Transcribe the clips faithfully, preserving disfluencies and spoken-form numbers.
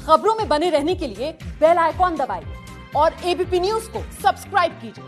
खबरों में बने रहने के लिए बेल आइकॉन दबाइए और एबीपी न्यूज को सब्सक्राइब कीजिए।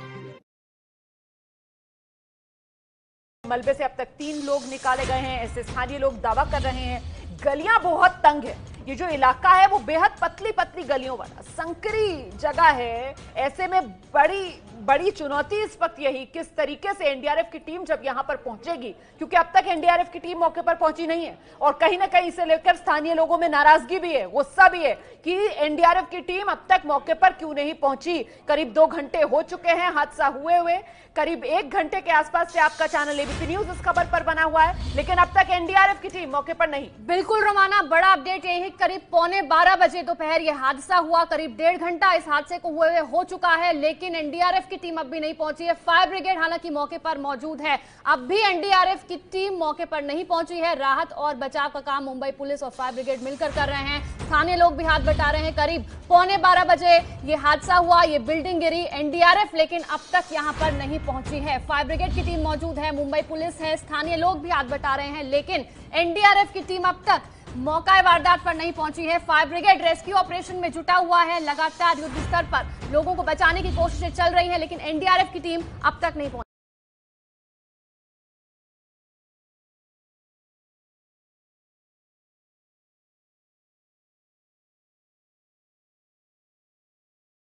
मलबे से अब तक तीन लोग निकाले गए हैं, ऐसे स्थानीय लोग दावा कर रहे हैं। गलियां बहुत तंग है, ये जो इलाका है वो बेहद पतली पतली गलियों वाला संकरी जगह है। ऐसे में बड़ी बड़ी चुनौती इस वक्त यही किस तरीके से एनडीआरएफ की टीम जब यहां पर पहुंचेगी, क्योंकि अब तक एनडीआरएफ की टीम मौके पर पहुंची नहीं है और कहीं ना कहीं इसे लेकर स्थानीय लोगों में नाराजगी भी है, गुस्सा भी है कि एनडीआरएफ की टीम अब तक मौके पर क्यों नहीं पहुंची। करीब दो घंटे हो चुके हैं हादसा हुए हुए, करीब एक घंटे के आसपास से आपका चैनल एबीपी न्यूज इस खबर पर बना हुआ है, लेकिन अब तक एनडीआरएफ की टीम मौके पर नहीं। बिल्कुल रोमाना, बड़ा अपडेट यही है, करीब पौने बारह बजे दोपहर ये हादसा हुआ। करीब डेढ़ घंटा इस हादसे को हुए हुए हो चुका है, लेकिन एनडीआरएफ की टीम अब भी नहीं पहुंची है। फायर ब्रिगेड हालांकि मौके पर मौजूद है, अब भी एनडीआरएफ की टीम मौके पर नहीं पहुंची है। राहत और बचाव का काम मुंबई पुलिस और फायर ब्रिगेड मिलकर कर रहे हैं, स्थानीय लोग भी हाथ बटा रहे हैं। करीब पौने बारह बजे ये हादसा हुआ, ये बिल्डिंग गिरी। एनडीआरएफ लेकिन अब तक यहां पर नहीं पहुंची है। फायर ब्रिगेड की टीम मौजूद है, मुंबई पुलिस है, स्थानीय लोग भी हाथ बटा रहे हैं, लेकिन एनडीआरएफ की टीम अब तक मौका वारदात पर नहीं पहुंची है। फायर ब्रिगेड रेस्क्यू ऑपरेशन में जुटा हुआ है, लगातार युद्ध स्तर पर लोगों को बचाने की कोशिशें चल रही हैं, लेकिन एनडीआरएफ की टीम अब तक नहीं पहुंची।